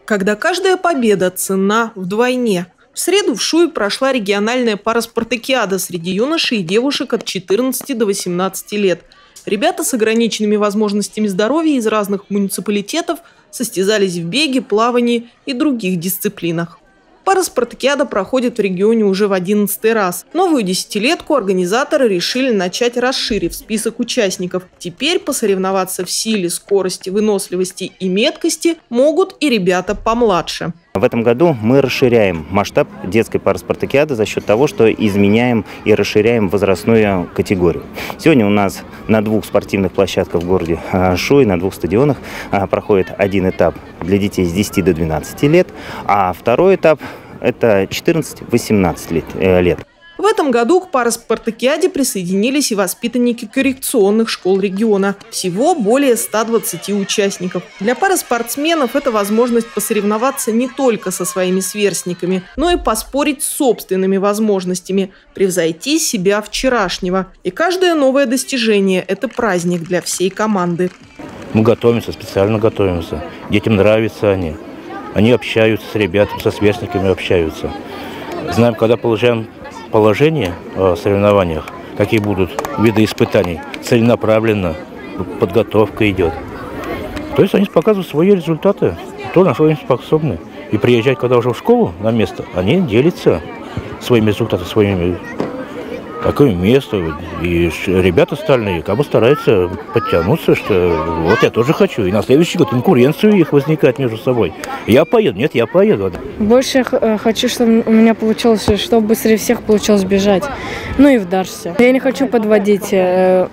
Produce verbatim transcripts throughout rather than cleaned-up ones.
Когда каждая победа ценна вдвойне. В среду в Шуе прошла региональная параспартакиада среди юношей и девушек от четырнадцати до восемнадцати лет. Ребята с ограниченными возможностями здоровья из разных муниципалитетов состязались в беге, плавании и других дисциплинах. Параспартакиада проходит в регионе уже в одиннадцатый раз. Новую десятилетку организаторы решили начать, расширив список участников. Теперь посоревноваться в силе, скорости, выносливости и меткости могут и ребята помладше. В этом году мы расширяем масштаб детской параспартакиады за счет того, что изменяем и расширяем возрастную категорию. Сегодня у нас на двух спортивных площадках в городе Шуе, на двух стадионах проходит один этап для детей с десяти до двенадцати лет, а второй этап – это четырнадцать-восемнадцать лет. В этом году к параспартакиаде присоединились и воспитанники коррекционных школ региона. Всего более ста двадцати участников. Для параспортсменов это возможность посоревноваться не только со своими сверстниками, но и поспорить с собственными возможностями, превзойти себя вчерашнего. И каждое новое достижение – это праздник для всей команды. Мы готовимся, специально готовимся. Детям нравятся они. Они общаются с ребятами, со сверстниками общаются. Знаем, когда получаем положение о соревнованиях, какие будут виды испытаний, целенаправленно подготовка идет. То есть они показывают свои результаты, то, на что они способны. И приезжать, когда уже в школу на место, они делятся своими результатами, своими такое место. И ребята остальные как бы стараются подтянуться, что вот я тоже хочу. И на следующий год конкуренцию их возникает между собой. Я поеду, нет, я поеду. Больше я хочу, чтобы у меня получилось, чтобы быстрее всех получилось бежать. Ну и вдашься. Я не хочу подводить э,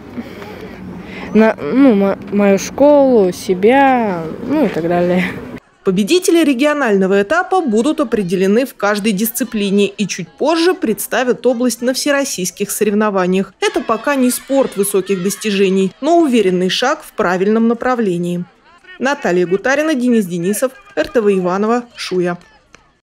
на, ну, мою школу, себя, ну и так далее. Победители регионального этапа будут определены в каждой дисциплине и чуть позже представят область на всероссийских соревнованиях. Это пока не спорт высоких достижений, но уверенный шаг в правильном направлении. Наталья Гутарина, Денис Денисов, эр тэ вэ Иваново, Шуя.